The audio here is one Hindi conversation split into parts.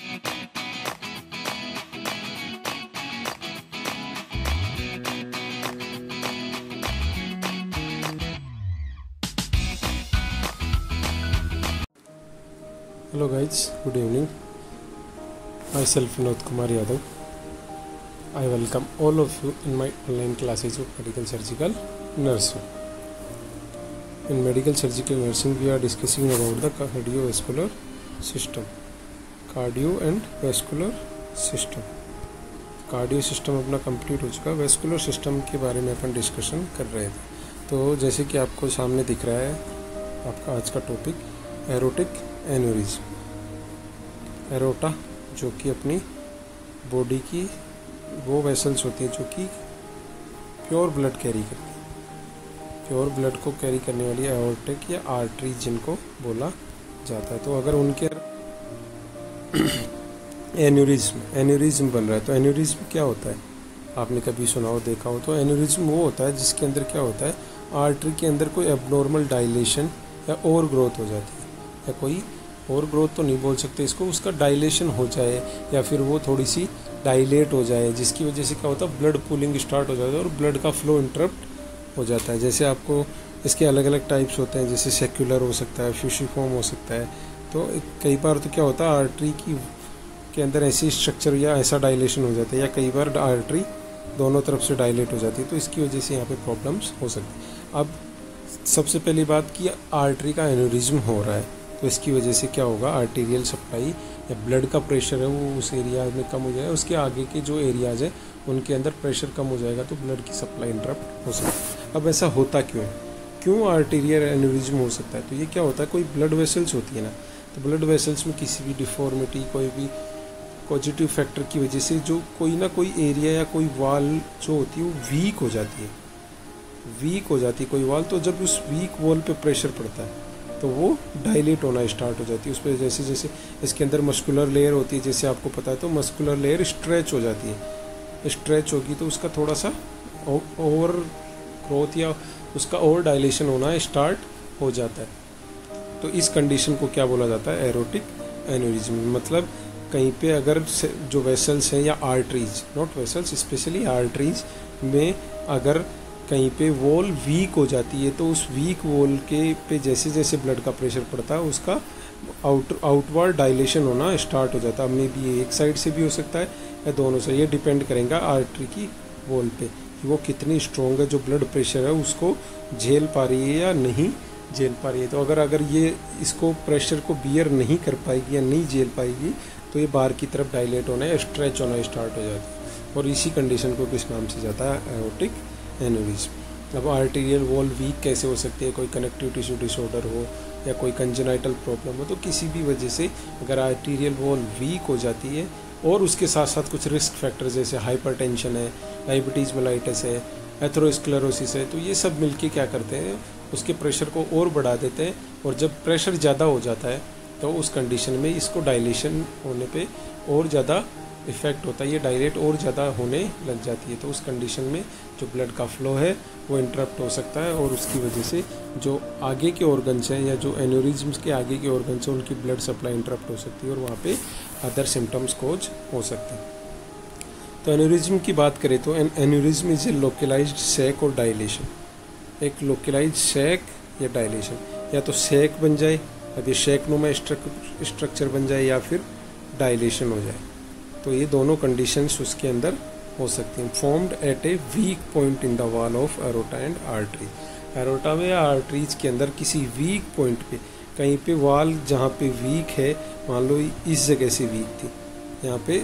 Hello guys, good evening. Myself Vinod Kumar Yadav. I welcome all of you in my online classes of medical surgical nursing. In medical surgical nursing we are discussing about the cardiovascular system. Cardio and vascular system. Cardio system अपना कंप्लीट हो चुका, वेस्कुलर सिस्टम के बारे में अपन डिस्कशन कर रहे थे। तो जैसे कि आपको सामने दिख रहा है आपका आज का टॉपिक एरोटिक एन्यूरिज्म। एरोटा जो कि अपनी बॉडी की वो वेसल्स होती हैं जो कि प्योर ब्लड कैरी करती हैं, प्योर ब्लड को कैरी करने वाली एओर्टिक या आर्टरी जिनको बोला जाता है। तो अगर उनके एन्यूरिज्म बन रहा है तो एन्यूरिज्म क्या होता है, आपने कभी सुना हो देखा हो तो एन्यूरिज्म वो होता है जिसके अंदर क्या होता है, आर्टरी के अंदर कोई एबनॉर्मल डायलेशन या ओवर ग्रोथ हो जाती है, या कोई ओवर ग्रोथ तो नहीं बोल सकते इसको, उसका डायलेशन हो जाए या फिर वो थोड़ी सी डायलेट हो जाए, जिसकी वजह से क्या होता है ब्लड पूलिंग स्टार्ट हो जाता है और ब्लड का फ्लो इंटरप्ट हो जाता है। जैसे आपको इसके अलग अलग टाइप्स होते हैं, जैसे सेक्युलर हो सकता है, फ्यूसिफॉर्म हो सकता है। तो कई बार तो क्या होता है आर्टरी के अंदर ऐसी स्ट्रक्चर या ऐसा डायलेशन हो जाता है, या कई बार आर्टरी दोनों तरफ से डायलेट हो जाती है, तो इसकी वजह से यहाँ पे प्रॉब्लम्स हो सकती है। अब सबसे पहली बात कि आर्टरी का एन्यूरिज्म हो रहा है तो इसकी वजह से क्या होगा, आर्टीरियल सप्लाई या ब्लड का प्रेशर है वो उस एरिया में कम हो जाएगा, उसके आगे के जो एरियाज है उनके अंदर प्रेशर कम हो जाएगा तो ब्लड की सप्लाई इंटरप्ट हो सकती है। अब ऐसा होता क्यों है, क्यों आर्टीरियल एन्यूरिज्म हो सकता है? तो ये क्या होता है, कोई ब्लड वेसल्स होती है ना, तो ब्लड वेसल्स में किसी भी डिफॉर्मिटी, कोई भी पॉजिटिव फैक्टर की वजह से जो कोई ना कोई एरिया या कोई वाल जो होती है वो वीक हो जाती है, कोई वाल। तो जब उस वीक वॉल पे प्रेशर पड़ता है तो वो डायलेट होना स्टार्ट हो जाती है, उस पर जैसे जैसे इसके अंदर मस्कुलर लेयर होती है, जैसे आपको पता है, तो मस्कुलर लेयर स्ट्रेच हो जाती है, स्ट्रेच होगी तो उसका थोड़ा सा ओवर ग्रोथ या उसका ओवर डायलेशन होना स्टार्ट हो जाता है। तो इस कंडीशन को क्या बोला जाता है, एरोटिक एन्यूरिज्म। मतलब कहीं पे अगर जो वेसल्स हैं या arteries, not vessels, specially arteries में अगर कहीं पे वॉल वीक हो जाती है तो उस वीक वॉल के पे जैसे जैसे ब्लड का प्रेशर पड़ता है उसका आउटवर्ड डायलेशन होना स्टार्ट हो जाता है। मे भी ये एक साइड से भी हो सकता है या दोनों से, ये डिपेंड करेगा आर्टरी की वॉल पे कि वो कितनी स्ट्रॉन्ग है, जो ब्लड प्रेशर है उसको झेल पा रही है या नहीं झेल पा रही है। तो अगर ये इसको प्रेशर को बियर नहीं कर पाएगी या नहीं झेल पाएगी तो ये बाहर की तरफ डायलेट होना या स्ट्रेच होना स्टार्ट हो जाता है, और इसी कंडीशन को किस नाम से जाता है, एओर्टिक एन्यूरिज्म। अब आर्टीरियल वॉल वीक कैसे हो सकती है, कोई कनेक्टिव टिश्यू डिसऑर्डर हो या कोई कंजेनाइटल प्रॉब्लम हो, तो किसी भी वजह से अगर आर्टीरियल वॉल वीक हो जाती है और उसके साथ साथ कुछ रिस्क फैक्टर जैसे हाइपरटेंशन है, डायबिटीज़ मेलाइटिस है, एथेरोस्क्लेरोसिस है, तो ये सब मिलके क्या करते हैं, उसके प्रेशर को और बढ़ा देते हैं, और जब प्रेशर ज़्यादा हो जाता है तो उस कंडीशन में इसको डायलेशन होने पे और ज़्यादा इफ़ेक्ट होता है, ये डायलेट और ज़्यादा होने लग जाती है। तो उस कंडीशन में जो ब्लड का फ्लो है वो इंटरप्ट हो सकता है, और उसकी वजह से जो आगे के ऑर्गन्स हैं या जो एन्यूरिज्म्स के आगे के ऑर्गन्स हैं उनकी ब्लड सप्लाई इंटरप्ट हो सकती है और वहाँ पे अदर सिम्टम्स कोज हो सकते हैं। तो एन्यूरिज्म की बात करें तो aneurysm is a localised sac और डायलेशन। एक लोकलाइज्ड सैक या डायलेशन, या तो सैक बन जाए, अब ये शैकनुमा स्ट्रक्चर बन जाए, या फिर डायलेशन हो जाए। तो ये दोनों कंडीशंस उसके अंदर हो सकती हैं। Formed at a weak point in the wall of aorta and artery. Aorta में या आर्टरीज के अंदर किसी वीक पॉइंट पे, कहीं पे वॉल जहाँ पे वीक है, मान लो इस जगह से वीक थी, यहाँ पे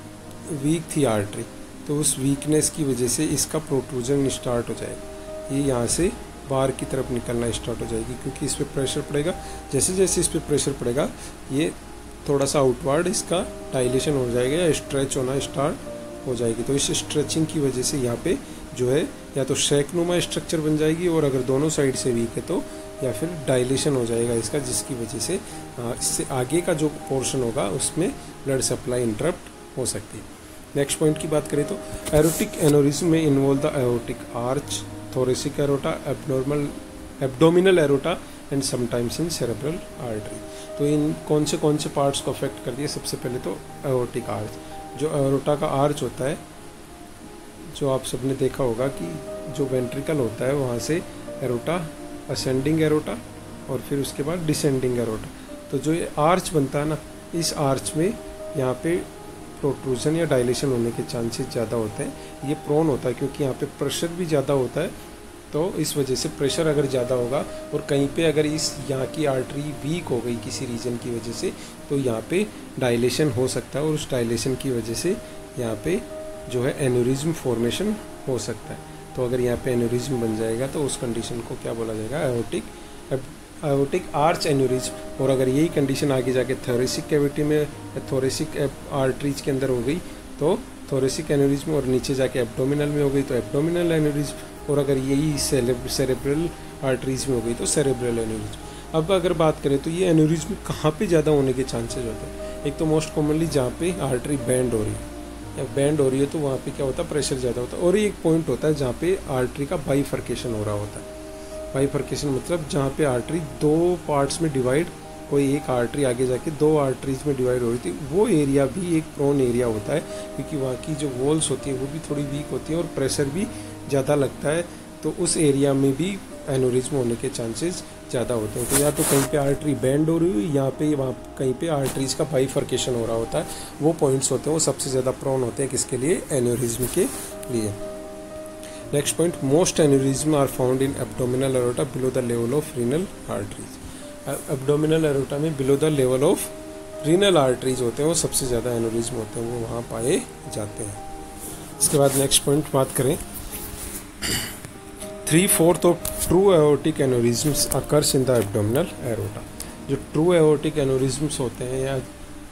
वीक थी आर्टरी, तो उस वीकनेस की वजह से इसका प्रोट्रूजन स्टार्ट हो जाएगा, ये यहाँ से बाहर की तरफ निकलना स्टार्ट हो जाएगी, क्योंकि इस पर प्रेशर पड़ेगा। जैसे जैसे इस पर प्रेशर पड़ेगा ये थोड़ा सा आउटवर्ड इसका डायलेशन हो जाएगा या स्ट्रेच होना स्टार्ट हो जाएगी। तो इस स्ट्रेचिंग की वजह से यहाँ पे जो है या तो शैकनुमा स्ट्रक्चर बन जाएगी, और अगर दोनों साइड से वीक है तो या फिर डायलेशन हो जाएगा इसका, जिसकी वजह से इससे आगे का जो पोर्शन होगा उसमें ब्लड सप्लाई इंटरप्ट हो सकती है। नेक्स्ट पॉइंट की बात करें तो एरोटिक एन्यूरिज्म में involve the aortic arch, thoracic aorta, abdominal aorta and sometimes in cerebral artery. तो इन कौन से पार्ट्स को अफेक्ट करती है? सबसे पहले तो एओर्टिक आर्च। जो एओर्टा का आर्च होता है, जो आप सबने देखा होगा कि जो वेंट्रिकल होता है वहाँ से एरोटा, असेंडिंग एरोटा और फिर उसके बाद डिसेंडिंग एरोटा। तो जो ये आर्च बनता है ना, इस आर्च में यहाँ पे प्रोट्रूजन या डायलेशन होने के चांसेस ज़्यादा होते हैं। ये प्रोन होता है क्योंकि यहाँ पे प्रेशर भी ज़्यादा होता है, तो इस वजह से प्रेशर अगर ज़्यादा होगा और कहीं पे अगर इस यहाँ की आर्टरी वीक हो गई किसी रीजन की वजह से, तो यहाँ पे डायलेशन हो सकता है और उस डायलेशन की वजह से यहाँ पे जो है एन्यूरिज्म फॉर्मेशन हो सकता है। तो अगर यहाँ पे एन्यूरिज्म बन जाएगा तो उस कंडीशन को क्या बोला जाएगा? Aortic arch aneurysm. और अगर यही कंडीशन आगे जाके थोरेसिक कैविटी में, थोरेसिक आर्टरीज के अंदर हो गई तो थोरेसिक एन्यूरिज्म, और नीचे जाके एब्डोमिनल में हो गई तो एब्डोमिनल एन्यूरिज्म, और अगर यही सेरेब्रल आर्टरीज में हो गई तो सेरेब्रल एन्यूरिज्म। अब अगर बात करें तो ये एन्यूरिज्म कहाँ पे ज़्यादा होने के चांसेस होते हैं? एक तो मोस्ट कॉमनली जहाँ पे आर्टरी बैंड हो रही है, या बैंड हो रही है तो वहाँ पे क्या होता है? प्रेशर ज़्यादा होता है। और एक पॉइंट होता है जहाँ पे आर्टरी का बाइफर्केशन हो रहा होता है। बाइफर्केशन मतलब जहाँ पे आर्टरी दो पार्ट्स में डिवाइड, कोई एक आर्टरी आगे जाके दो आर्टरीज में डिवाइड हो रही थी, वो एरिया भी एक प्रोन एरिया होता है क्योंकि वहाँ की जो वॉल्स होती हैं वो भी थोड़ी वीक होती हैं और प्रेशर भी ज़्यादा लगता है, तो उस एरिया में भी एन्यूरिज्म होने के चांसेस ज़्यादा होते हैं। तो या तो कहीं पे आर्टरी बैंड हो रही हुई, यहाँ पे वहाँ कहीं पे आर्टरीज का बाइफर्केशन हो रहा होता है, वो पॉइंट्स होते हैं वो सबसे ज़्यादा प्रोन होते हैं किसके लिए? एन्यूरिज्म के लिए। Next point, most aneurysm are found in abdominal aorta below the level of renal arteries. Abdominal aorta में below the level of renal arteries होते हैं, वो सबसे ज़्यादा एन्यूरिज्म होते हैं, वो वहाँ पाए जाते हैं। इसके बाद नेक्स्ट पॉइंट बात करें, 3/4 of true aortic aneurysms occurs in the abdominal aorta. जो ट्रू एओर्टिक एन्यूरिज्म्स होते हैं, या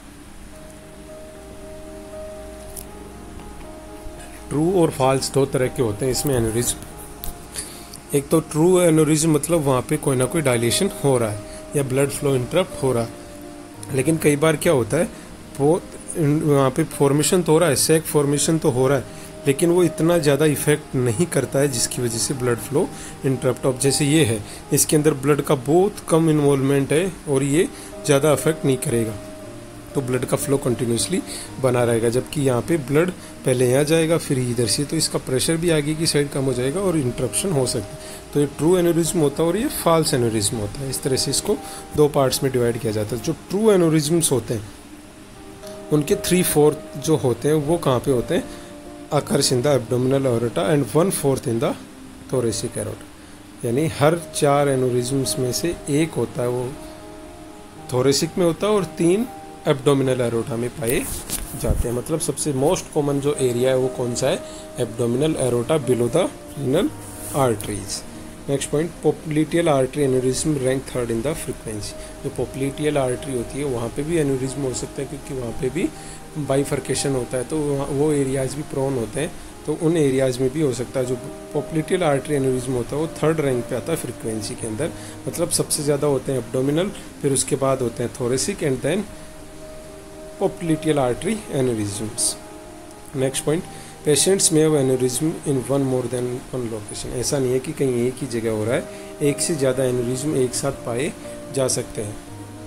ट्रू और फॉल्स दो तरह के होते हैं इसमें एन्यूरिज्म। एक तो ट्रू एन्यूरिज्म मतलब वहाँ पे कोई ना कोई डायलेशन हो रहा है या ब्लड फ्लो इंटरप्ट हो रहा है, लेकिन कई बार क्या होता है वो वहाँ पे फॉर्मेशन तो हो रहा है, सैक फॉर्मेशन तो हो रहा है, लेकिन वो इतना ज़्यादा इफेक्ट नहीं करता है जिसकी वजह से ब्लड फ्लो इंटरप्ट। अब जैसे ये है, इसके अंदर ब्लड का बहुत कम इन्वॉल्वमेंट है और ये ज़्यादा अफेक्ट नहीं करेगा, तो ब्लड का फ्लो कंटिन्यूसली बना रहेगा, जबकि यहाँ पे ब्लड पहले यहाँ जाएगा फिर इधर से, तो इसका प्रेशर भी आगे की साइड कम हो जाएगा और इंटरप्शन हो सकता है। तो ये ट्रू एन्यूरिज्म होता है और ये फॉल्स एन्यूरिज्म होता है। इस तरह से इसको दो पार्ट्स में डिवाइड किया जाता है। जो ट्रू एन्यूरिज्म्स होते हैं उनके 3/4 जो होते हैं वो कहाँ पे होते हैं? Occurs in the abdominal aorta and 1/4 in the thoracic aorta. यानी हर 4 एन्यूरिज्म्स में से एक होता है वो थोरेसिक में होता है और 3 एब्डोमिनल एरोटा में पाए जाते हैं। मतलब सबसे मोस्ट कॉमन जो एरिया है वो कौन सा है? Abdominal aorta below the renal arteries. Next point, popliteal artery aneurysm rank 3rd in the frequency. जो पोप्लिटियल आर्टरी होती है वहाँ पे भी एन्यूरिज्म हो सकता है क्योंकि वहाँ पे भी बाइफर्केशन होता है, तो वो एरियाज भी प्रोन होते हैं, तो उन एरियाज में भी हो सकता है। जो पोप्लिटियल आर्टरी एन्यूरिज्म होता है वो 3rd रैंक पे आता है फ्रीक्वेंसी के अंदर। मतलब सबसे ज़्यादा होते हैं एब्डोमिनल, फिर उसके बाद होते हैं thoracic and then popliteal artery aneurysms. Next point, patients में aneurysm in one more than one location. ऐसा नहीं है कि कहीं एक ही जगह हो रहा है, एक से ज़्यादा एन्यूरिज्म एक साथ पाए जा सकते हैं।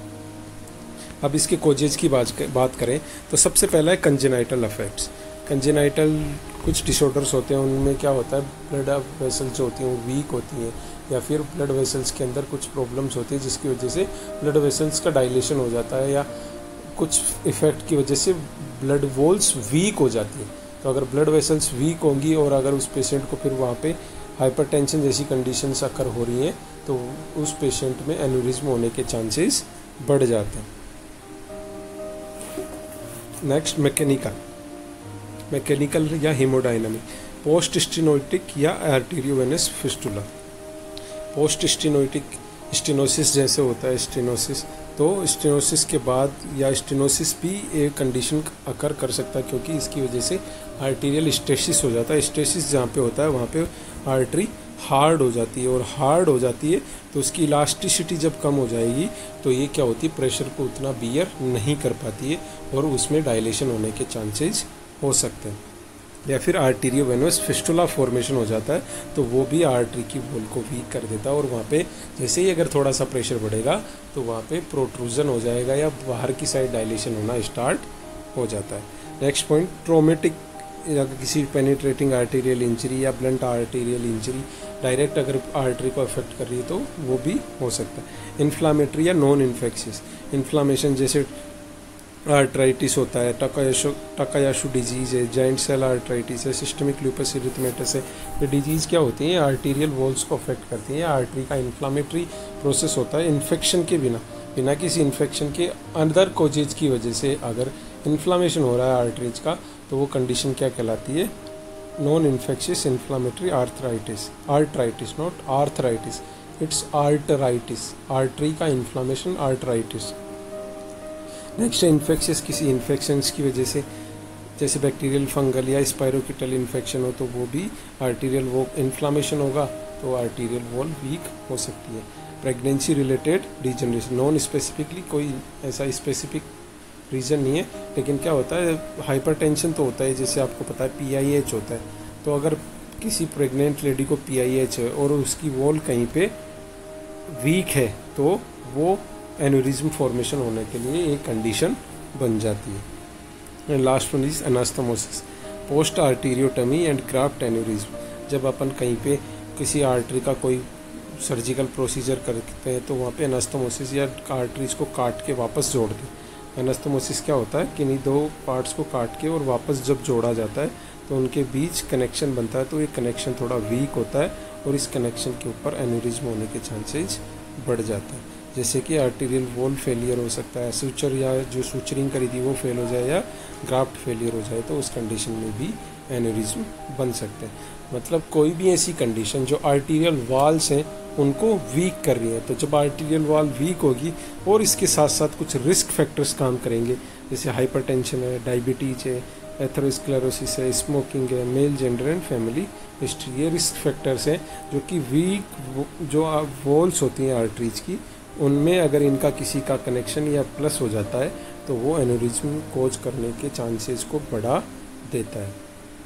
अब इसके कोजेज की बात करें तो सबसे पहला है कंजेनाइटल अफेक्ट्स। कंजेनाइटल कुछ डिसऑर्डर्स होते हैं, उनमें क्या होता है ब्लड वेसल्स जो होती हैं वो वीक होती हैं, या फिर ब्लड वेसल्स के अंदर कुछ प्रॉब्लम्स होती है जिसकी वजह से ब्लड वेसल्स का डायलेशन हो जाता है, या कुछ इफेक्ट की वजह से ब्लड वॉल्स वीक हो जाती है। तो अगर ब्लड वेसल्स वीक होंगी और अगर उस पेशेंट को फिर वहाँ पे हाइपरटेंशन जैसी कंडीशंस अकर हो रही हैं तो उस पेशेंट में एन्यूरिज्म होने के चांसेस बढ़ जाते हैं। नेक्स्ट, मैकेनिकल या हीमोडायनामिक। पोस्ट स्टेनोइटिक या arteriovenous fistula. Post stenotic stenosis जैसे होता है स्टेनोसिस, तो स्टेनोसिस के बाद या स्टेनोसिस भी एक कंडीशन अकर कर सकता है क्योंकि इसकी वजह से आर्टीरियल स्टेसिस हो जाता है। स्टेसिस जहाँ पे होता है वहाँ पे आर्टरी हार्ड हो जाती है, और हार्ड हो जाती है तो उसकी इलास्टिसिटी जब कम हो जाएगी तो ये क्या होती है, प्रेशर को उतना बियर नहीं कर पाती है और उसमें डायलेशन होने के चांसेस हो सकते हैं। या फिर आर्टीरियोवेनस फिस्टुला फॉर्मेशन हो जाता है, तो वो भी आर्टरी की वॉल को वीक कर देता है और वहाँ पे जैसे ही अगर थोड़ा सा प्रेशर बढ़ेगा तो वहाँ पे प्रोट्रूजन हो जाएगा या बाहर की साइड डायलेशन होना स्टार्ट हो जाता है। नेक्स्ट पॉइंट, ट्रोमेटिक, अगर किसी पेनिट्रेटिंग आर्टीरियल इंजरी या ब्लंट आर्टीरियल इंजरी डायरेक्ट अगर आर्टरी को अफेक्ट कर रही है तो वो भी हो सकता है। इन्फ्लामेटरी या नॉन इन्फेक्शियस इन्फ्लामेशन, जैसे आर्ट्राइटिस होता है, टकायाशु डिजीज़ है, जॉइंट सेल आर्ट्राइटिस है, सिस्टमिक लूपस एरिथमेटस है। ये डिजीज़ क्या होती हैं, आर्टीरियल वॉल्स को अफेक्ट करती हैं। आर्टरी का इन्फ्लामेटरी प्रोसेस होता है। इन्फेक्शन के बिना किसी इन्फेक्शन के अदर कोजेज की वजह से अगर इन्फ्लामेशन हो रहा है आर्टरीज का, तो वो कंडीशन क्या कहलाती है, non infectious inflammatory arthritis, not arthritis, it's arteritis, artery का इन्फ्लामेशन आर्टराइटिस। नेक्स्ट है इन्फेक्शियस, किसी इन्फेक्शंस की वजह से, जैसे बैक्टीरियल, फंगल या स्पायरोकिटल इन्फेक्शन हो तो वो भी आर्टीरियल वो इन्फ्लामेशन होगा तो आर्टीरियल वॉल वीक हो सकती है। Pregnancy related degeneration, non specifically कोई ऐसा स्पेसिफिक रीज़न नहीं है, लेकिन क्या होता है, हाइपरटेंशन तो होता है, जैसे आपको पता है PIH होता है, तो अगर किसी प्रेग्नेंट लेडी को PIH है और उसकी वॉल कहीं पे वीक है तो वो एन्यूरिज्म फॉर्मेशन होने के लिए एक कंडीशन बन जाती है। And last one is anastomosis, post arteriotomy and graft aneurysm, जब अपन कहीं पे किसी आर्टरी का कोई सर्जिकल प्रोसीजर करते हैं तो वहाँ पे एनास्थमोसिस या आर्टरीज को काट के वापस जोड़ दें। एनास्थमोसिस क्या होता है, किन्हीं दो पार्ट्स को काट के और वापस जब जोड़ा जाता है तो उनके बीच कनेक्शन बनता है, तो ये कनेक्शन थोड़ा वीक होता है और इस कनेक्शन के ऊपर एन्यूरिज्म होने के चांसेज बढ़ जाता है। जैसे कि आर्टीरियल वॉल फेलियर हो सकता है, सूचर या जो सूचरिंग करी थी वो फेल हो जाए या ग्राफ्ट फेलियर हो जाए, तो उस कंडीशन में भी एन्यूरिज्म बन सकते हैं। मतलब कोई भी ऐसी कंडीशन जो आर्टीरियल वॉल्स हैं उनको वीक कर रही है, तो जब आर्टीरियल वॉल वीक होगी और इसके साथ साथ कुछ रिस्क फैक्टर्स काम करेंगे, जैसे हाइपरटेंशन है, डायबिटीज है, एथेरोस्क्लेरोसिस है, स्मोकिंग है, male gender and family history, ये रिस्क फैक्टर्स हैं जो कि वीक जो वॉल्स होती हैं आर्टरीज की, उनमें अगर इनका किसी का कनेक्शन या प्लस हो जाता है तो वो एन्यूरिज्म कोज करने के चांसेस को बढ़ा देता है।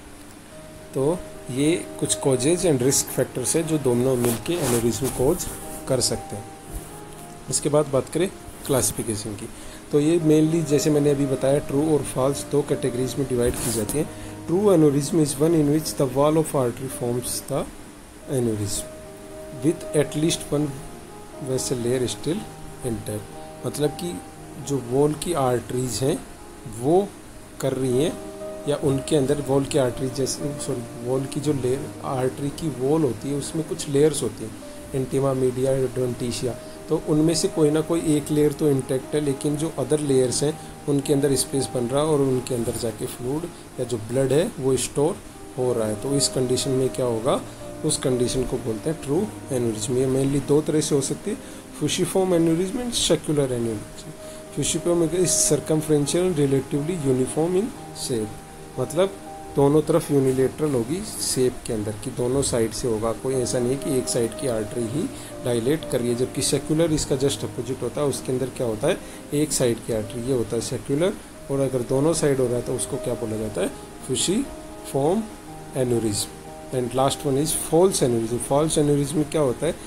तो ये कुछ कॉजेज एंड रिस्क फैक्टर्स है जो दोनों मिलके एन्यूरिज्म कोज कर सकते हैं। इसके बाद बात करें क्लासिफिकेशन की, तो ये मेनली जैसे मैंने अभी बताया ट्रू और फॉल्स दो कैटेगरीज में डिवाइड की जाती हैं। True aneurysm is one in which the wall of artery forms the aneurysm with at least one vessel layer still intact, मतलब कि जो वॉल की आर्टरीज हैं वो कर रही हैं या उनके अंदर वॉल की आर्टरीज जैसे वॉल की जो लेयर आर्टरी की वॉल होती है उसमें कुछ लेयर्स होती हैं, इंटीमा, मीडिया, एडवेंटिशिया, तो उनमें से कोई ना कोई एक लेयर तो इंटैक्ट है, लेकिन जो अदर लेयर्स हैं उनके अंदर स्पेस बन रहा है और उनके अंदर जाके फ्लूइड या जो ब्लड है वो स्टोर हो रहा है। तो इस कंडीशन में क्या होगा, उस कंडीशन को बोलते हैं ट्रू एन्यूरिज्म। ये मेनली दो तरह से हो सकती है, fusiform aneurysm and saccular aneurysm. Fusiform is circumferential relatively uniform in shape, मतलब दोनों तरफ यूनिलेटरल होगी शेप के अंदर कि दोनों साइड से होगा, कोई ऐसा नहीं है कि एक साइड की आर्टरी ही डायलेट कर रही है, जबकि सेक्युलर इसका जस्ट अपोजिट होता है। उसके अंदर क्या होता है, एक साइड की आर्टरी, ये होता है सेक्युलर, और अगर दोनों साइड हो रहा है तो उसको क्या बोला जाता है, fusiform aneurysm. And last one is false aneurysm. False aneurysm क्या होता है,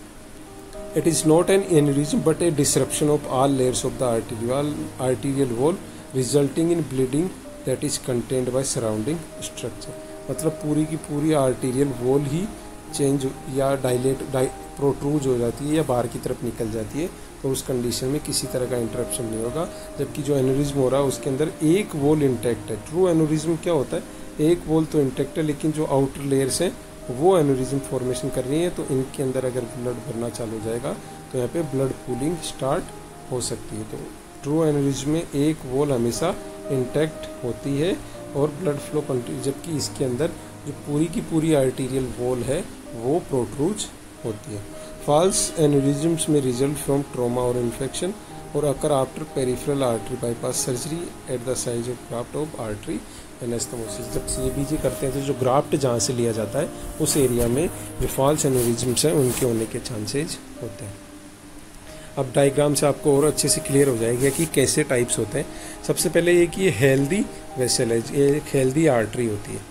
it is not an aneurysm but a disruption of all layers of the arterial wall resulting in bleeding that is contained by surrounding structure, मतलब पूरी की पूरी आर्टीरियल वॉल ही चेंज या प्रोट्रूज हो जाती है या बाहर की तरफ निकल जाती है, तो उस कंडीशन में किसी तरह का इंटरप्शन नहीं होगा, जबकि जो एन्यूरिज्म हो रहा है उसके अंदर एक वॉल इंटैक्ट है। ट्रू एन्यूरिज्म क्या होता है, एक वॉल तो इंटैक्ट है लेकिन जो आउटर लेयर्स हैं वो एन्यूरिज्म फॉर्मेशन कर रही है, तो इनके अंदर अगर ब्लड भरना चालू हो जाएगा तो यहाँ पे ब्लड पूलिंग स्टार्ट हो सकती है। तो ट्रू एन्यूरिज्म में एक वॉल हमेशा इंटैक्ट होती है और ब्लड फ्लो कंटिन्यू, जबकि इसके अंदर जो पूरी की पूरी आर्टीरियल वॉल है वो प्रोट्रूज होती है। False aneurysms may result from trauma और इन्फेक्शन और occur after peripheral artery bypass surgery at the size of graft of artery anastomosis. जब CABG करते हैं तो जो ग्राफ्ट जहाँ से लिया जाता है उस एरिया में जो फॉल्स एन्यूरिज्म्स हैं उनके होने के चांसेज होते हैं। अब डायग्राम से आपको और अच्छे से क्लियर हो जाएगा कि कैसे टाइप्स होते हैं। सबसे पहले ये कि ये हेल्दी वेसल है, ये एक हेल्दी आर्टरी होती है,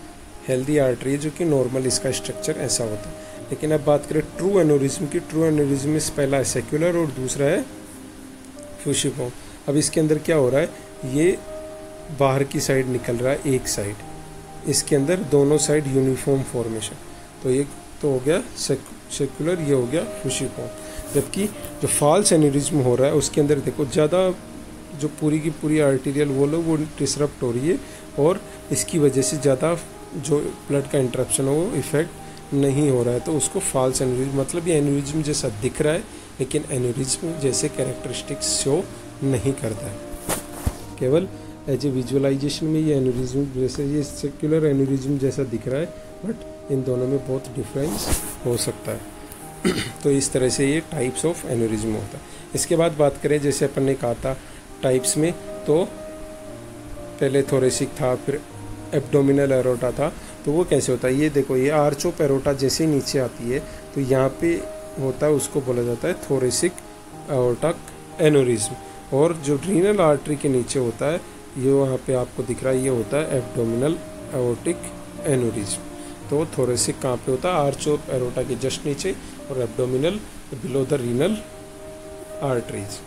हेल्दी आर्टरी है जो कि नॉर्मल इसका स्ट्रक्चर ऐसा होता है। लेकिन अब बात करें ट्रू एन्यूरिज्म की, ट्रू एन्यूरिज्म में पहला है सेक्युलर और दूसरा है फ्यूसिफॉर्म। अब इसके अंदर क्या हो रहा है, ये बाहर की साइड निकल रहा है एक साइड, इसके अंदर दोनों साइड यूनिफॉर्म फॉर्मेशन, तो ये तो हो गया सेक्युलर, ये हो गया फ्यूसिफॉर्म। जबकि जो फॉल्स एन्यूरिज्म हो रहा है उसके अंदर देखो ज़्यादा जो पूरी की पूरी आर्टीरियल वॉल है वो डिसरप्ट हो रही है और इसकी वजह से ज़्यादा जो ब्लड का इंटरप्शन हो वो इफेक्ट नहीं हो रहा है, तो उसको फॉल्स एन्यूरिज्म, मतलब ये एन्यूरिज्म जैसा दिख रहा है लेकिन एन्यूरिज्म जैसे कैरेक्टरिस्टिक्स शो नहीं करता है। केवल एज ए विजुअलाइजेशन में ये एन्यूरिज्म जैसे ये सेक्युलर एन्यूरिज्म जैसा दिख रहा है, बट इन दोनों में बहुत डिफरेंस हो सकता है। तो इस तरह से ये टाइप्स ऑफ एन्यूरिज्म होता है। इसके बाद बात करें, जैसे अपन ने कहा था टाइप्स में, तो पहले थोरेसिक था, फिर एब्डोमिनल एरोटा था, तो वो कैसे होता है, ये देखो ये आर्च ऑफ एरोटा जैसे नीचे आती है तो यहाँ पे होता है, उसको बोला जाता है थोरेसिक एओर्टिक एन्यूरिज्म। और जो रीनल आर्टरी के नीचे होता है, ये वहाँ पे आपको दिख रहा है, ये होता है एब्डोमिनल एओर्टिक एन्यूरिज्म। तो थोरेसिक कहाँ पे होता है, आर्च ऑफ एरोटा के जस्ट नीचे, और abdominal below the renal arteries.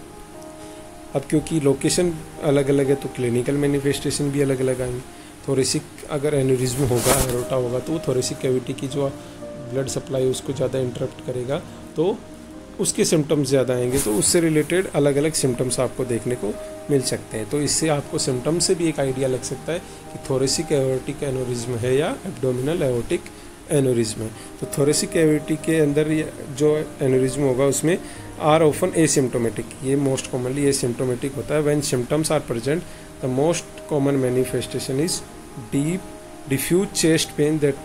अब क्योंकि लोकेशन अलग अलग है तो क्लिनिकल मैनिफेस्टेशन भी अलग अलग आएंगे। थोरेसिक अगर एन्यूरिज्म होगा, एरोटा होगा, तो वो थोरेसिक कैविटी की जो ब्लड सप्लाई उसको ज़्यादा इंटरप्ट करेगा, तो उसके सिम्टम्स ज़्यादा आएंगे, तो उससे रिलेटेड अलग अलग सिम्टम्स आपको देखने को मिल सकते हैं। तो इससे आपको सिम्टम्स से भी एक आइडिया लग सकता है कि थोरेसिक एओर्टिक एन्यूरिज्म है या एब्डोमिनल एओर्टिक एन्यूरिज्म है। तो थोरेसिक कैविटी के अंदर जो एन्यूरिज्म होगा उसमें आर ऑफन एसिम्टोमेटिक, ये मोस्ट कॉमनली एसिम्टोमेटिक होता है। When symptoms are present, the most common manifestation is deep diffuse chest pain that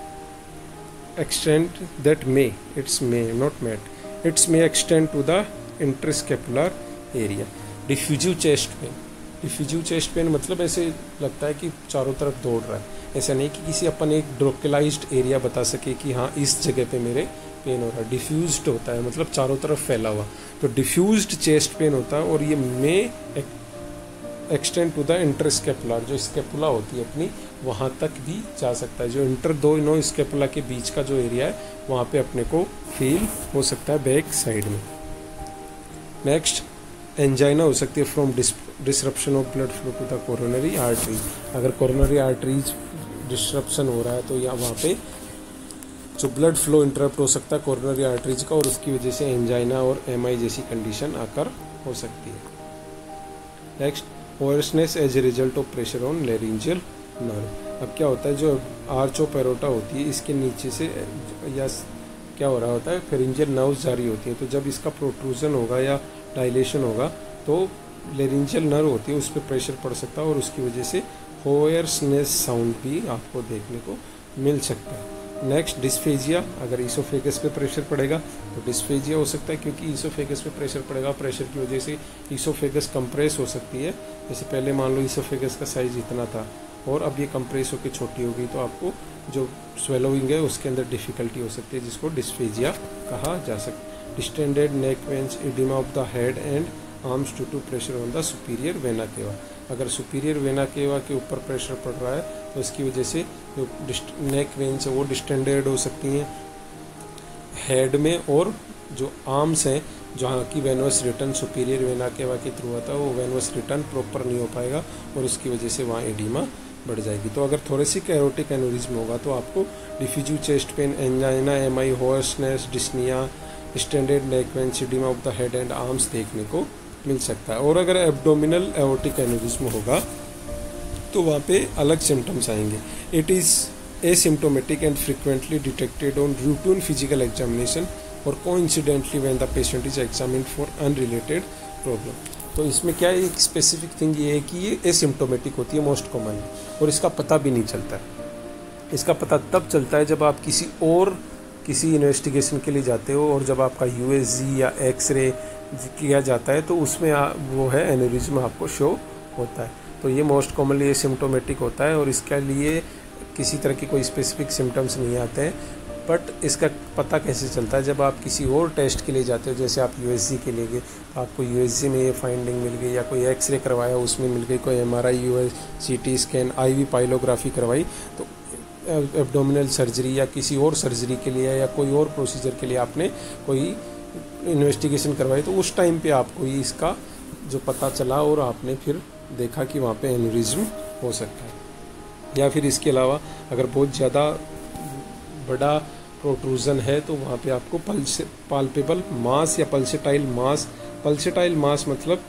may extend to the interscapular area। Diffusive chest pain, diffusive chest pain मतलब ऐसे लगता है कि चारों तरफ दौड़ रहा है, ऐसा नहीं कि किसी अपन एक लोकलाइज्ड एरिया बता सके कि हाँ इस जगह पे मेरे पेन हो रहा है। डिफ्यूज्ड होता है मतलब चारों तरफ फैला हुआ, तो डिफ्यूज्ड चेस्ट पेन होता है। और ये में एक्सटेंड टू द इंटरस्केपुलर, जो स्केपुला होती है अपनी, वहाँ तक भी जा सकता है। जो इंटर दो नो स्केपुला के बीच का जो एरिया है वहाँ पे अपने को फील हो सकता है बैक साइड में। नेक्स्ट एंजाइना हो सकती है from disruption of blood flow to the coronary artery. अगर कोरोनरी आर्टरीज डिसरप्शन हो रहा है तो या वहाँ पे जो ब्लड फ्लो इंटरप्ट हो सकता है कोरोनरी आर्टरीज का, और उसकी वजह से एंजाइना और एमआई जैसी कंडीशन आकर हो सकती है। Next hoarseness as a result of pressure on laryngeal nerve. अब क्या होता है, जो आर्च ऑफ एरोटा होती है इसके नीचे से या क्या हो रहा होता है, फेरिंजियल नर्व जारी होती है, तो जब इसका प्रोट्रूजन होगा या डायलेशन होगा तो लेरिंजियल नर्व होती है उस पर प्रेशर पड़ सकता है, और उसकी वजह से होर्सनेस साउंड भी आपको देखने को मिल सकता है। नेक्स्ट डिस्फेजिया, अगर ईसोफेगस पे प्रेशर पड़ेगा तो डिस्फेजिया हो सकता है, क्योंकि ईसोफेगस पे प्रेशर पड़ेगा, प्रेशर की वजह से ईसोफेगस कंप्रेस हो सकती है। जैसे पहले मान लो ईसोफेगस का साइज इतना था और अब ये कंप्रेस होकर छोटी हो गई, तो आपको जो स्वेलोइंग है उसके अंदर डिफिकल्टी हो सकती है, जिसको डिस्फेजिया कहा जा सकता है। Distended neck veins, oedema of the head and arms to pressure on the superior vena cava. अगर सुपीरियर वेना केवा के ऊपर प्रेशर पड़ रहा है तो इसकी वजह से जो नेक वेन्स है वो डिस्टेंडेड हो सकती हैं हेड में, और जो आर्म्स हैं जहाँ की वेनवस रिटर्न सुपीरियर वेना केवा के थ्रू आता है वो वेनवस रिटर्न प्रॉपर नहीं हो पाएगा, और उसकी वजह से वहाँ एडिमा बढ़ जाएगी। तो अगर थोरेसिक एओर्टिक एन्यूरिज्म होगा तो आपको diffusive chest pain, angina, MI, hoarseness, dyspnoea, distended neck veins, oedema of the head and arms देखने को मिल सकता है। और अगर एब्डोमिनल एओर्टिक एन्यूरिज्म होगा तो वहाँ पे अलग सिम्टम्स आएंगे। It is asymptomatic and frequently detected on routine physical examination और coincidentally when the patient is examined for unrelated problem. तो इसमें क्या है, एक स्पेसिफिक थिंग ये है कि ये एसिम्टोमेटिक होती है मोस्ट कॉमन, और इसका पता भी नहीं चलता है। इसका पता तब चलता है जब आप किसी इन्वेस्टिगेशन के लिए जाते हो, और जब आपका यूएसजी या एक्सरे किया जाता है तो उसमें वो है एन्यूरिज्म आपको शो होता है। तो ये मोस्ट कॉमनली एसिम्टोमेटिक होता है, और इसके लिए किसी तरह की कोई स्पेसिफिक सिम्टम्स नहीं आते हैं। बट इसका पता कैसे चलता है, जब आप किसी और टेस्ट के लिए जाते हो, जैसे आप यूएसजी के लिए गए, आपको यूएसजी में ये फाइंडिंग मिल गई, या कोई एक्सरे करवाया उसमें मिल गई, कोई MRI, US, CT scan, IV pyelography करवाई, तो एब्डोमिनल सर्जरी या किसी और सर्जरी के लिए या कोई और प्रोसीजर के लिए आपने कोई इन्वेस्टिगेशन करवाई, तो उस टाइम पे आपको ये इसका जो पता चला और आपने फिर देखा कि वहाँ पे एन्यूरिज्म हो सकता है। या फिर इसके अलावा अगर बहुत ज़्यादा बड़ा प्रोट्रूजन है तो वहाँ पे आपको पाल्पेबल मास या पल्सेटाइल मास मतलब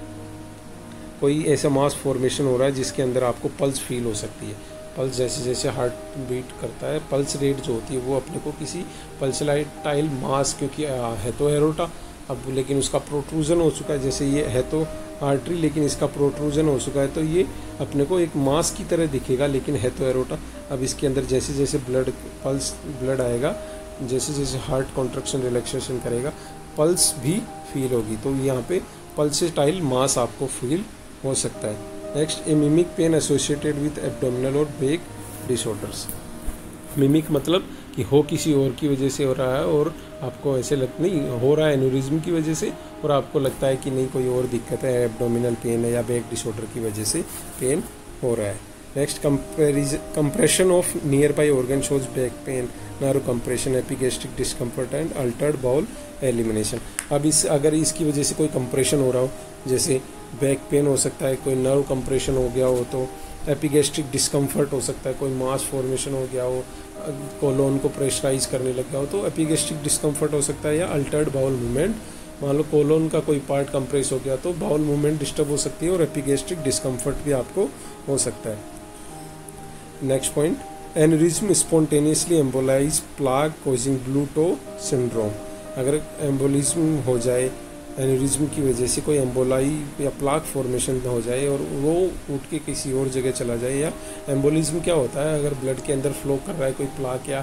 कोई ऐसा मास फॉर्मेशन हो रहा है जिसके अंदर आपको पल्स फील हो सकती है। पल्स जैसे जैसे हार्ट बीट करता है, पल्स रेट जो होती है वो अपने को किसी पल्सेटाइल मास, क्योंकि है तो एरोटा अब, लेकिन उसका प्रोट्रूजन हो चुका है, जैसे ये है तो आर्टरी लेकिन इसका प्रोट्रूजन हो चुका है, तो ये अपने को एक मास की तरह दिखेगा लेकिन है तो एरोटा। अब इसके अंदर जैसे जैसे ब्लड आएगा, जैसे जैसे हार्ट कॉन्ट्रैक्शन रिलैक्सेशन करेगा, पल्स भी फील होगी, तो यहाँ पे पल्सेटाइल मास आपको फील हो सकता है। Next, a mimic pain associated with abdominal और बैक डिसऑर्डर्स। मिमिक मतलब कि हो किसी और की वजह से हो रहा है और आपको ऐसे नहीं हो रहा है एन्यूरिज्म की वजह से, और आपको लगता है कि नहीं कोई और दिक्कत है, एब्डोमिनल पेन है या बैक डिसऑर्डर की वजह से पेन हो रहा है। Next, compression of nearby organ shows back pain, nerve compression, epigastric discomfort and altered bowel elimination. अब अगर इसकी वजह से कोई कंप्रेशन हो रहा हो, जैसे बैक पेन हो सकता है, कोई नर्व कंप्रेशन हो गया हो, तो एपिगैस्ट्रिक डिस्कम्फर्ट हो सकता है, कोई मास फॉर्मेशन हो गया हो, कोलोन को प्रेशराइज करने लग गया हो तो एपिगैस्ट्रिक डिस्कम्फर्ट हो सकता है, या अल्टर्ड बाउल मूवमेंट, मान लो कोलोन का कोई पार्ट कंप्रेस हो गया तो बाउल मूवमेंट डिस्टर्ब हो सकती है और एपिगैस्ट्रिक डिस्कम्फर्ट भी आपको हो सकता है। Next point, aneurysm spontaneously embolize plaque causing blue toe syndrome. अगर एम्बोलिज्म हो जाए, एन्यूरिज्म की वजह से कोई एम्बोलाई या प्लाक फॉर्मेशन हो जाए और वो उठ के किसी और जगह चला जाए, या एम्बोलिज्म क्या होता है, अगर ब्लड के अंदर फ्लो कर रहा है कोई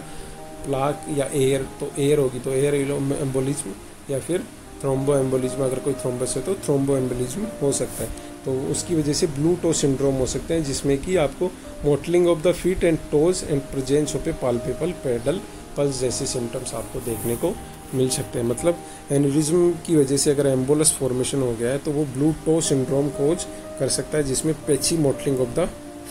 प्लाक या एयर, तो एयर होगी तो एयर एम्बोलिज्म, या फिर थ्रोम्बो एम्बोलिज्म, अगर कोई थ्रोम्बस है तो थ्रोम्बो एम्बोलिज्म हो सकता है। तो उसकी वजह से ब्लू टो सिंड्रोम हो सकते हैं, जिसमें कि आपको mottling of the feet and toes and presence of a palpable pedal pulse जैसे सिम्टम्स आपको देखने को मिल सकते हैं। मतलब एन्यूरिज्म की वजह से अगर एम्बोलस फॉर्मेशन हो गया है तो वो ब्लू टो सिंड्रोम कोज कर सकता है, जिसमें patchy mottling of the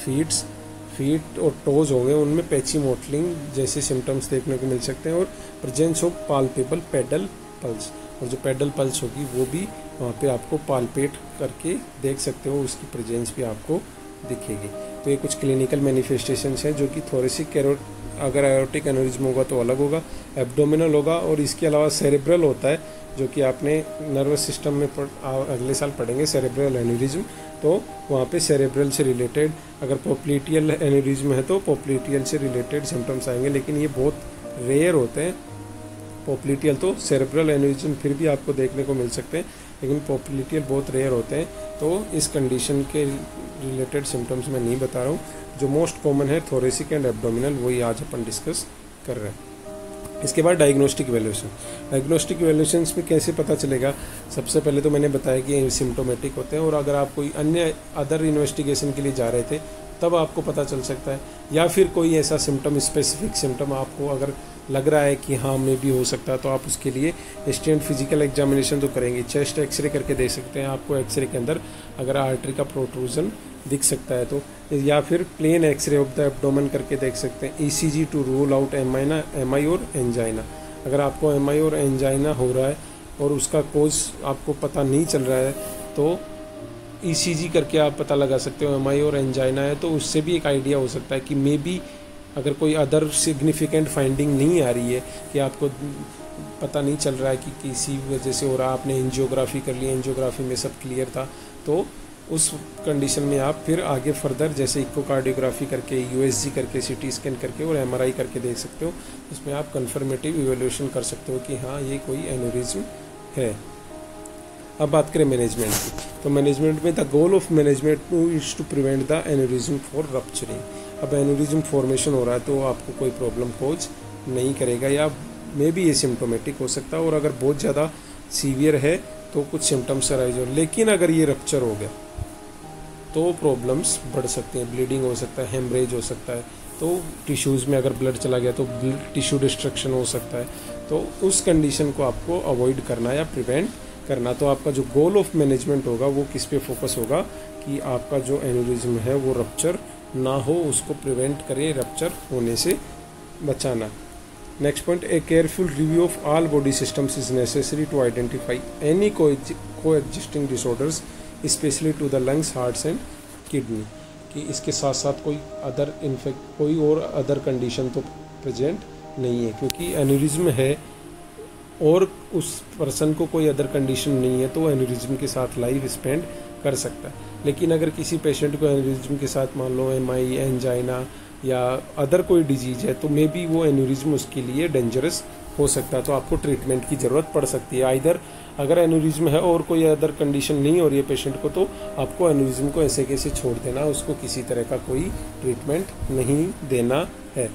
feet और टोज होंगे, उनमें पैची मोटलिंग जैसे सिम्टम्स देखने को मिल सकते हैं, और presence of palpable pedal pulse, और जो पेडल पल्स होगी वो भी वहाँ पे आपको पाल्पेट करके देख सकते हो, उसकी प्रेजेंस भी आपको दिखेगी। तो ये कुछ क्लिनिकल मैनिफेस्टेशंस हैं जो कि थोरेसिक अगर एरोटिक एन्यूरिज्म होगा तो अलग होगा, एब्डोमिनल होगा, और इसके अलावा सेरेब्रल होता है जो कि आपने नर्वस सिस्टम में अगले साल पढ़ेंगे सेरेब्रल एन्यूरिज्म, तो वहाँ पे सेरेब्रल से रिलेटेड, अगर पोप्लिटियल एन्यूरिज्म है तो पोप्लिटियल से रिलेटेड सिम्टम्स आएंगे, लेकिन ये बहुत रेयर होते हैं। पोप्लिटियल तो सेरेब्रल एन्यूरिज्म फिर भी आपको देखने को मिल सकते हैं, लेकिन पोप्लिटियल बहुत रेयर होते हैं, तो इस कंडीशन के रिलेटेड सिम्टम्स मैं नहीं बता रहा हूँ। जो मोस्ट कॉमन है थोरेसिक एंड एब्डोमिनल, वही आज अपन डिस्कस कर रहे हैं। इसके बाद डायग्नोस्टिक इवैल्यूएशन में कैसे पता चलेगा, सबसे पहले तो मैंने बताया कि सिम्टोमेटिक होते हैं, और अगर आप कोई अन्य अदर इन्वेस्टिगेशन के लिए जा रहे थे तब आपको पता चल सकता है, या फिर कोई ऐसा सिम्टम स्पेसिफिक सिम्टम आपको अगर लग रहा है कि हाँ में भी हो सकता है, तो आप उसके लिए स्टैंड फिजिकल एग्जामिनेशन तो करेंगे, चेस्ट एक्सरे करके देख सकते हैं, आपको एक्सरे के अंदर अगर आर्टरी का प्रोट्रूजन दिख सकता है तो, या फिर plain x-ray of the abdomen करके देख सकते हैं, ECG to rule out MI और एंजाइना। अगर आपको एमआई और एंजाइना हो रहा है और उसका कोज आपको पता नहीं चल रहा है तो ईसीजी करके आप पता लगा सकते हो एमआई और एंजाइना है, तो उससे भी एक आइडिया हो सकता है कि मे बी अगर कोई अदर सिग्निफिकेंट फाइंडिंग नहीं आ रही है, कि आपको पता नहीं चल रहा है कि किसी वजह से हो रहा, आपने एंजियोग्राफी कर ली, एंजियोग्राफी में सब क्लियर था, तो उस कंडीशन में आप फिर आगे फर्दर जैसे इकोकार्डियोग्राफी करके, यूएसजी करके, सीटी स्कैन करके और एमआरआई करके देख सकते हो, उसमें आप कन्फर्मेटिव इवैल्यूएशन कर सकते हो कि हाँ ये कोई एन्यूरिज्म है। अब बात करें मैनेजमेंट की, तो मैनेजमेंट में the goal of management is to prevent the aneurysm for rupturing. अब एन्यूरिज्म फॉर्मेशन हो रहा है तो आपको कोई प्रॉब्लम कोज नहीं करेगा, या मे बी ये सिम्टोमेटिक हो सकता है, और अगर बहुत ज़्यादा सीवियर है तो कुछ सिम्टम्स अराइज हो, लेकिन अगर ये रप्चर हो गया तो प्रॉब्लम्स बढ़ सकती हैं, ब्लीडिंग हो सकता है, हेमरेज हो सकता है, तो टिश्यूज़ में अगर ब्लड चला गया तो टिश्यू डिस्ट्रक्शन हो सकता है, तो उस कंडीशन को आपको अवॉइड करना या प्रिवेंट करना। तो आपका जो गोल ऑफ मैनेजमेंट होगा वो किस पे फोकस होगा कि आपका जो एन्यूरिज्म है वो रप्चर ना हो उसको प्रिवेंट करें, रप्चर होने से बचाना। Next point, a careful review of all body systems is necessary to identify any coexisting disorders specially to the lungs, hearts and kidney. कि इसके साथ साथ कोई और अदर कंडीशन तो प्रेजेंट नहीं है, क्योंकि एन्यूरिज्म है और उस पर्सन को कोई अदर कंडीशन नहीं है तो एन्यूरिज्म के साथ लाइफ स्पेंड कर सकता है। लेकिन अगर किसी पेशेंट को एन्यूरिज्म के साथ मान लो MI, एंजाइना या अदर कोई डिजीज है तो मे बी वो एन्यूरिज्म उसके लिए डेंजरस हो सकता है, तो आपको ट्रीटमेंट की ज़रूरत पड़ सकती है। आइदर अगर एन्यूरिज्म है और कोई अदर कंडीशन नहीं हो रही है पेशेंट को, तो आपको एन्यूरिज्म को ऐसे कैसे छोड़ देना, उसको किसी तरह का कोई ट्रीटमेंट नहीं देना है।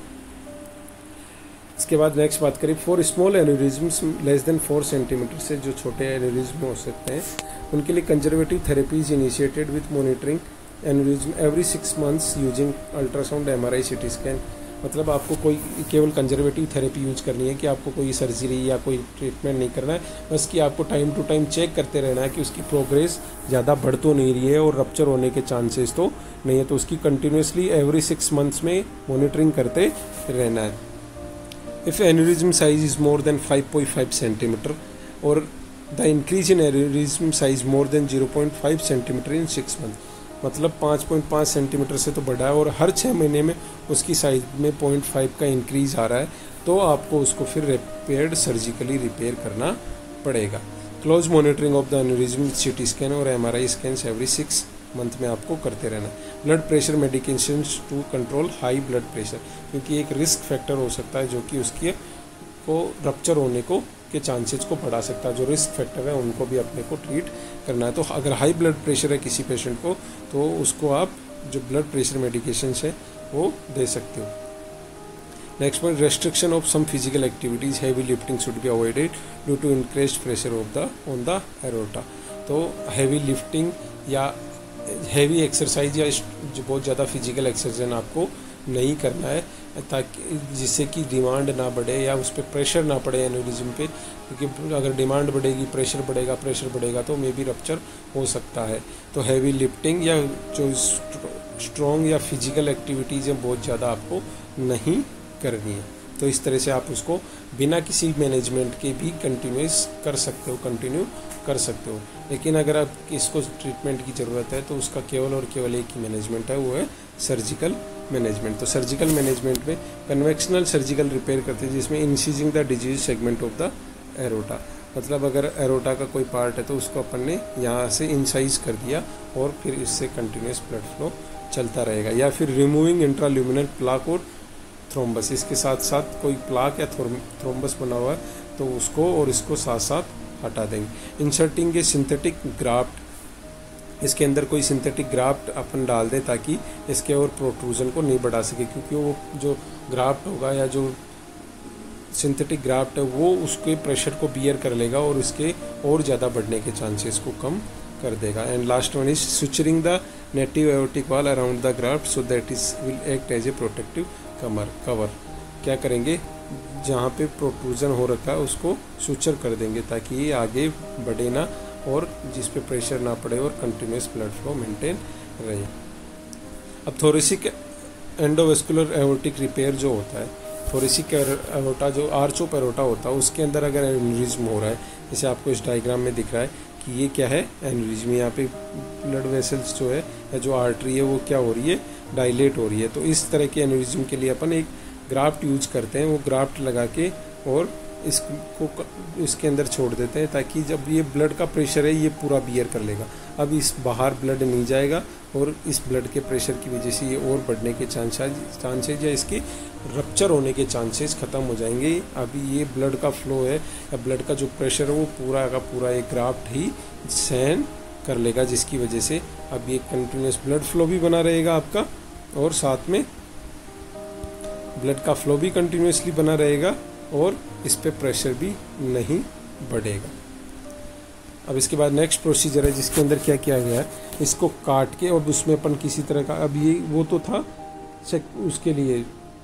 इसके बाद नेक्स्ट बात करें, for small aneurysms less than 4 centimetre से जो छोटे एन्यूरिज्म हो सकते हैं उनके लिए conservative therapies initiated with monitoring aneurysm every 6 months using ultrasound, MRI, CT scan. मतलब आपको कोई केवल कंजर्वेटिव थेरेपी यूज करनी है कि आपको कोई सर्जरी या कोई ट्रीटमेंट नहीं करना है, बस कि आपको टाइम टू टाइम चेक करते रहना है कि उसकी प्रोग्रेस ज़्यादा बढ़ तो नहीं रही है और रप्चर होने के चांसेस तो नहीं है, तो उसकी कंटिन्यूसली एवरी 6 मंथ्स में मॉनिटरिंग करते रहना है। If aneurysm size is more than 5.5 centimetre और the increase in aneurysm size more than 0.5 centimetre in 6 month, मतलब 5.5 सेंटीमीटर से तो बढ़ा है और हर 6 महीने में उसकी साइज में 0.5 का इंक्रीज आ रहा है, तो आपको उसको फिर सर्जिकली रिपेयर करना पड़ेगा। Close monitoring of the aneurysm, CT scan और MRI स्कैन्स एवरी 6 मंथ में आपको करते रहना। Blood pressure medications to control high blood pressure, क्योंकि एक रिस्क फैक्टर हो सकता है जो कि उसके को रप्चर होने को के चांसेस को बढ़ा सकता है। जो रिस्क फैक्टर है उनको भी अपने को ट्रीट करना है। तो अगर हाई ब्लड प्रेशर है किसी पेशेंट को तो उसको आप जो ब्लड प्रेशर मेडिकेशंस है वो दे सकते हो। Next point, restriction of some physical activities, heavy lifting should be avoided due to increased pressure on the aorta. तो हैवी लिफ्टिंग या हैवी एक्सरसाइज या जो बहुत ज़्यादा फिजिकल एक्सरसाइज आपको नहीं करना है, ताकि जिससे कि डिमांड ना बढ़े या उस पर प्रेशर ना पड़े एन्यूरिज्म पे, क्योंकि अगर डिमांड बढ़ेगी प्रेशर बढ़ेगा तो मे बी रप्चर हो सकता है। तो हैवी लिफ्टिंग या जो स्ट्रॉन्ग या फिजिकल एक्टिविटीज़ हैं बहुत ज़्यादा आपको नहीं करनी है। तो इस तरह से आप उसको बिना किसी मैनेजमेंट के भी कंटिन्यू कर सकते हो। लेकिन अगर आप इसको ट्रीटमेंट की ज़रूरत है तो उसका केवल और केवल एक ही मैनेजमेंट है, वो है सर्जिकल मैनेजमेंट। तो सर्जिकल मैनेजमेंट में कन्वेक्शनल सर्जिकल रिपेयर करते हैं, जिसमें incising the disease segment of the aorta. मतलब अगर एरोटा का कोई पार्ट है तो उसको अपन ने यहाँ से इंसाइज कर दिया और फिर इससे कंटिन्यूस ब्लड फ्लो चलता रहेगा। या फिर रिमूविंग इंट्राल्यूमिनल प्लाक और थ्रोम्बस, इसके साथ साथ कोई प्लाक या थ्रोम्बस बना हुआ है तो उसको और इसको साथ साथ हटा देंगे। इंसर्टिंग ए सिंथेटिक ग्राफ्ट, इसके अंदर कोई सिंथेटिक ग्राफ्ट अपन डाल दें ताकि इसके और प्रोट्रूजन को नहीं बढ़ा सके, क्योंकि वो जो ग्राफ्ट होगा या जो सिंथेटिक ग्राफ्ट है वो उसके प्रेशर को बियर कर लेगा और उसके और ज़्यादा बढ़ने के चांसेस को कम कर देगा। And last one is suturing the native aortic wall around the graft so that is will act as a protective cover. क्या करेंगे, जहाँ पे प्रोट्रूजन हो रखा है उसको सुचर कर देंगे ताकि ये आगे बढ़े ना और जिस पे प्रेशर ना पड़े और कंटिन्यूस ब्लड फ्लो मेंटेन रहे। अब थोरेसिक एंडोवेस्कुलर एओर्टिक रिपेयर जो होता है, थोरेसिक एओर्टा जो आर्च ऑफ एओर्टा होता है उसके अंदर अगर एन्यूरिज्म हो रहा है, जैसे आपको इस डायग्राम में दिख रहा है कि ये क्या है एन्यूरिज्म, यहाँ पे ब्लड वेसल्स जो है या जो आर्टरी है वो क्या हो रही है, डायलेट हो रही है। तो इस तरह के एन्यूरिज्म के लिए अपन एक ग्राफ्ट यूज करते हैं, वो ग्राफ्ट लगा के और इसको इसके अंदर छोड़ देते हैं ताकि जब ये ब्लड का प्रेशर है ये पूरा बियर कर लेगा। अब इस बाहर ब्लड नहीं जाएगा और इस ब्लड के प्रेशर की वजह से ये और बढ़ने के चांसेस या इसके रप्चर होने के चांसेस ख़त्म हो जाएंगे। अभी ये ब्लड का फ्लो है या ब्लड का जो प्रेशर है वो पूरा का पूरा एक ग्राफ्ट ही सहन कर लेगा, जिसकी वजह से अब ये कंटिन्यूस ब्लड फ्लो भी बना रहेगा आपका और साथ में ब्लड का फ्लो भी कंटिन्यूसली बना रहेगा और इस पे प्रेशर भी नहीं बढ़ेगा। अब इसके बाद नेक्स्ट प्रोसीजर है जिसके अंदर क्या किया गया है, इसको काट के और उसमें अपन किसी तरह का, अब ये वो तो था उसके लिए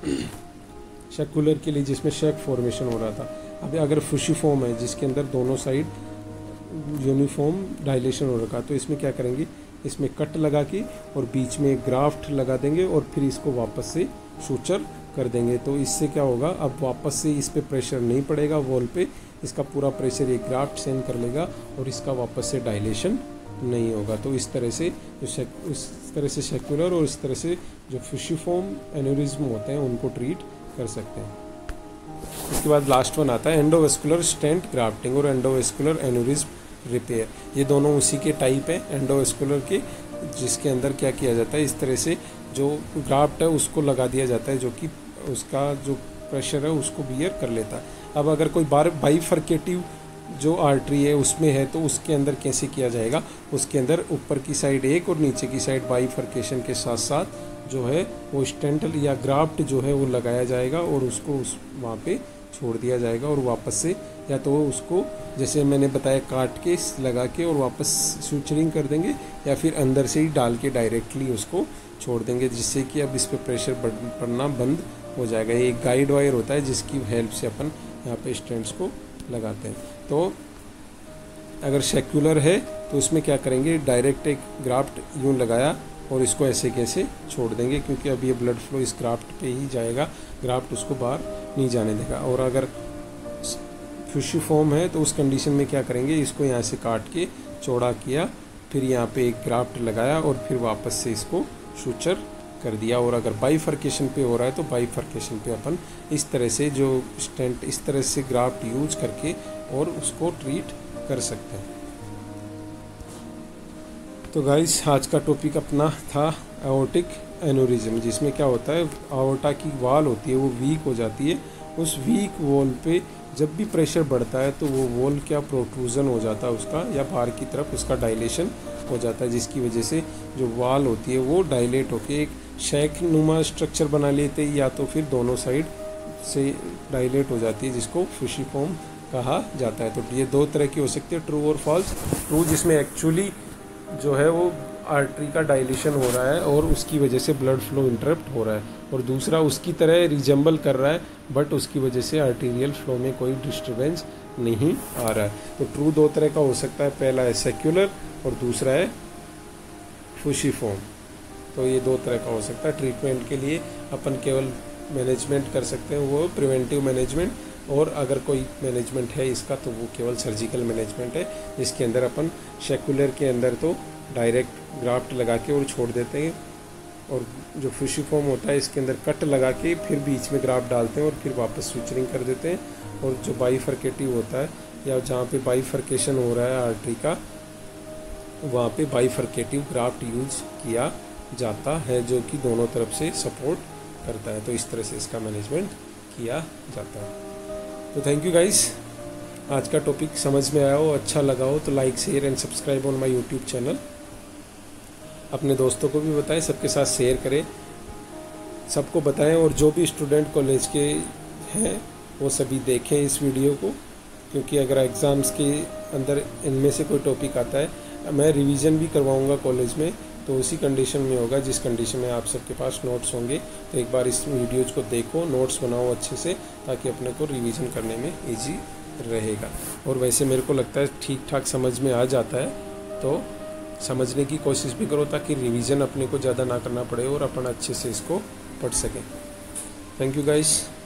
शेकुलर के लिए जिसमें शेक फॉर्मेशन हो रहा था। अभी अगर फुशिफॉर्म है जिसके अंदर दोनों साइड यूनिफॉर्म डायलेशन हो रखा, तो इसमें क्या करेंगे, इसमें कट लगा के और बीच में एक ग्राफ्ट लगा देंगे और फिर इसको वापस से सूचर कर देंगे। तो इससे क्या होगा, अब वापस से इस पे प्रेशर नहीं पड़ेगा वॉल पे, इसका पूरा प्रेशर ये ग्राफ्ट सेंड कर लेगा और इसका वापस से डायलेशन नहीं होगा। तो इस तरह से सेक्युलर और इस तरह से जो फिशिफॉर्म एन्यूरिज्म होते हैं उनको ट्रीट कर सकते हैं। इसके बाद लास्ट वन आता है एंडोवेस्कुलर स्टेंट ग्राफ्टिंग और एंडोवेस्कुलर एन्यूरिज्म रिपेयर। ये दोनों उसी के टाइप हैं एंडोवेस्कुलर के, जिसके अंदर क्या किया जाता है, इस तरह से जो ग्राफ्ट है उसको लगा दिया जाता है जो कि उसका जो प्रेशर है उसको बियर कर लेता है। अब अगर कोई बाइफरकेटिव जो आर्टरी है उसमें है तो उसके अंदर कैसे किया जाएगा, उसके अंदर ऊपर की साइड एक और नीचे की साइड बाइफरकेशन के साथ साथ जो है वो स्टेंटल या ग्राफ्ट जो है वो लगाया जाएगा और उसको उस वहाँ पे छोड़ दिया जाएगा और वापस से या तो उसको जैसे मैंने बताया काट के लगा के और वापस सूचरिंग कर देंगे या फिर अंदर से ही डाल के डायरेक्टली उसको छोड़ देंगे, जिससे कि अब इस पर प्रेशर पड़ना बंद हो जाएगा। ये एक गाइड वायर होता है जिसकी हेल्प से अपन यहाँ पे स्टेंट्स को लगाते हैं। तो अगर सेक्युलर है तो उसमें क्या करेंगे, डायरेक्ट एक ग्राफ्ट यूँ लगाया और इसको ऐसे कैसे छोड़ देंगे, क्योंकि अब ये ब्लड फ्लो इस ग्राफ्ट पे ही जाएगा, ग्राफ्ट उसको बाहर नहीं जाने देगा। और अगर फिशिफॉर्म है तो उस कंडीशन में क्या करेंगे, इसको यहाँ से काट के चौड़ा किया, फिर यहाँ पे एक ग्राफ्ट लगाया और फिर वापस से इसको सूचर कर दिया। और अगर बाइफरकेशन पे हो रहा है तो बाइफरकेशन पे अपन इस तरह से जो स्टेंट इस तरह से ग्राफ्ट यूज करके और उसको ट्रीट कर सकते हैं। तो गाइस आज का टॉपिक अपना था एओर्टिक एन्यूरिज्म, जिसमें क्या होता है आवर्टा की वॉल होती है वो वीक हो जाती है, उस वीक वॉल पे जब भी प्रेशर बढ़ता है तो वो वॉल क्या प्रोट्रूजन हो जाता है उसका, या बाहर की तरफ उसका डायलेशन हो जाता है, जिसकी वजह से जो वॉल होती है वो डायलेट होके एक शैक नुमा स्ट्रक्चर बना लेते हैं, या तो फिर दोनों साइड से डायलेट हो जाती है, जिसको फिशिफॉर्म कहा जाता है। तो ये दो तरह की हो सकती है, ट्रू और फॉल्स। ट्रू जिसमें एक्चुअली जो है वो आर्टरी का डायलेशन हो रहा है और उसकी वजह से ब्लड फ्लो इंटरप्ट हो रहा है, और दूसरा उसकी तरह रिजेंबल कर रहा है बट उसकी वजह से आर्टीरियल फ्लो में कोई डिस्टर्बेंस नहीं आ रहा है। तो ट्रू दो तरह का हो सकता है, पहला है सेक्युलर और दूसरा है फिशिफॉर्म। तो ये दो तरह का हो सकता है। ट्रीटमेंट के लिए अपन केवल मैनेजमेंट कर सकते हैं, वो प्रिवेंटिव मैनेजमेंट, और अगर कोई मैनेजमेंट है इसका तो वो केवल सर्जिकल मैनेजमेंट है, जिसके अंदर अपन सेक्युलर के अंदर तो डायरेक्ट ग्राफ्ट लगा के और छोड़ देते हैं, और जो फिशिफॉर्म होता है इसके अंदर कट लगा के फिर बीच में ग्राफ्ट डालते हैं और फिर वापस स्विचरिंग कर देते हैं। और जो बाइफरकेटिव होता है या जहाँ पे बाइफरकेशन हो रहा है आर्टरी का, वहाँ पे बाइफरकेटिव ग्राफ्ट यूज किया जाता है जो कि दोनों तरफ से सपोर्ट करता है। तो इस तरह से इसका मैनेजमेंट किया जाता है। तो थैंक यू गाइस, आज का टॉपिक समझ में आया हो, अच्छा लगा हो तो like share and subscribe on my YouTube channel. अपने दोस्तों को भी बताएं, सबके साथ शेयर करें, सबको बताएं, और जो भी स्टूडेंट कॉलेज के हैं वो सभी देखें इस वीडियो को, क्योंकि अगर एग्ज़ाम्स के अंदर इनमें से कोई टॉपिक आता है, मैं रिवीजन भी करवाऊंगा कॉलेज में, तो उसी कंडीशन में होगा जिस कंडीशन में आप सबके पास नोट्स होंगे। तो एक बार इस वीडियोज़ को देखो, नोट्स बनाओ अच्छे से, ताकि अपने को रिवीजन करने में ईजी रहेगा। और वैसे मेरे को लगता है ठीक ठाक समझ में आ जाता है, तो समझने की कोशिश भी करो ताकि रिवीजन अपने को ज़्यादा ना करना पड़े और अपन अच्छे से इसको पढ़ सकें। Thank you guys.